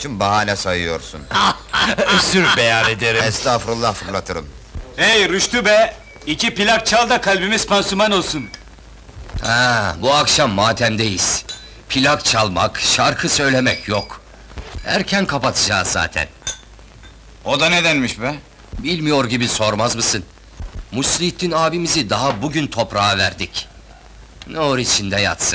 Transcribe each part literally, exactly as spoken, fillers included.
için bahane sayıyorsun. Özür beyan ederim. Estağfurullah, fırlatırım. Hey Rüştü be! İki plak çal da kalbimiz pansuman olsun. Ha, bu akşam matemdeyiz. Plak çalmak, şarkı söylemek yok. Erken kapatacağız zaten. O da nedenmiş be? Bilmiyor gibi sormaz mısın? Muslihittin abimizi daha bugün toprağa verdik. Nur içinde yatsın.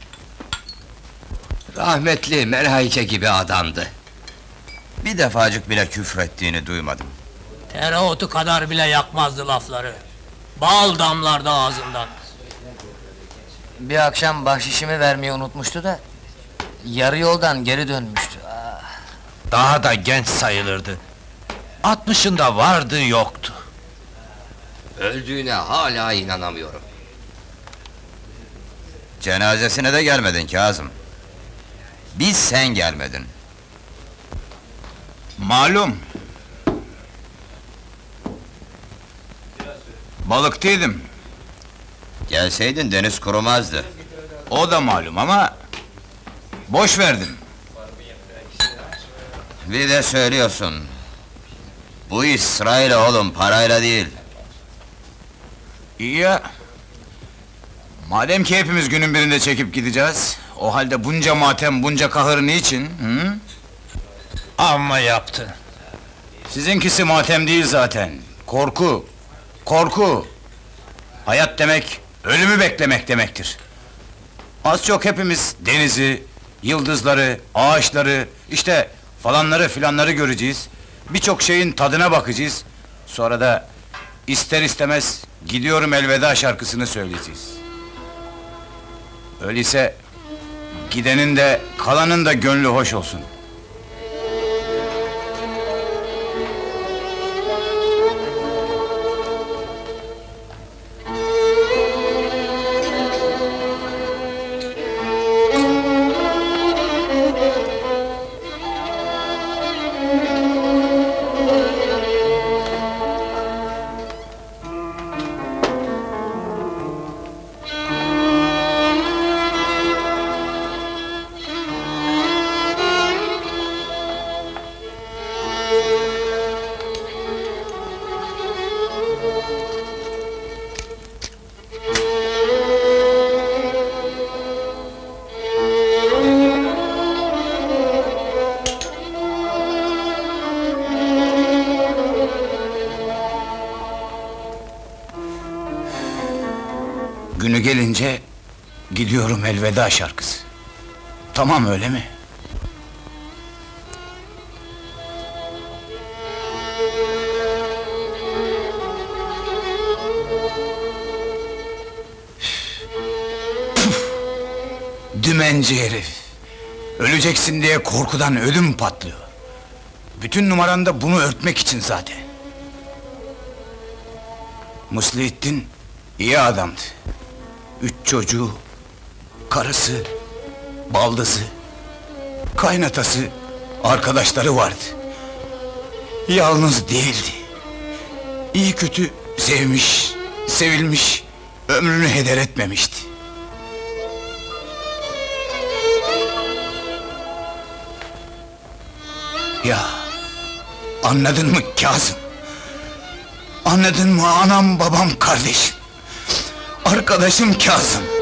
Rahmetli melaike gibi adamdı. Bir defacık bile küfrettiğini duymadım. Tereotu kadar bile yakmazdı lafları. Bal damlardı ağzından. Bir akşam bahşişimi vermeyi unutmuştu da... ...yarı yoldan geri dönmüştü. Ah. Daha da genç sayılırdı. Altmışında vardı yoktu. Öldüğüne hala inanamıyorum. Cenazesine de gelmedin Kazım. Biz sen gelmedin. Malum. Balıktaydım. Gelseydin deniz kurumazdı. O da malum ama... boş verdim. Bir de söylüyorsun. Bu iş sırayla oğlum, parayla değil. İyi ya. Madem ki hepimiz günün birinde çekip gideceğiz... ...o halde bunca matem, bunca kahır niçin? Hı? Amma yaptın. Sizinkisi matem değil zaten. Korku. Korku. Hayat demek, ölümü beklemek demektir. Az çok hepimiz denizi, yıldızları, ağaçları... ...işte falanları filanları göreceğiz. Birçok şeyin tadına bakacağız. Sonra da ister istemez gidiyorum elveda şarkısını söyleyeceğiz. Öyleyse gidenin de kalanın da gönlü hoş olsun. Günü gelince gidiyorum elveda şarkısı. Tamam, öyle mi? Dümenci herif! Öleceksin diye korkudan ödüm patlıyor. Bütün numaran da bunu örtmek için zaten. Muslihittin iyi adamdı. Üç çocuğu, karısı, baldızı, kaynatası, arkadaşları vardı. Yalnız değildi. İyi kötü sevmiş, sevilmiş, ömrünü heder etmemişti. Ya, anladın mı Kazım? Anladın mı anam, babam, kardeşim? Arkadaşım Kazım!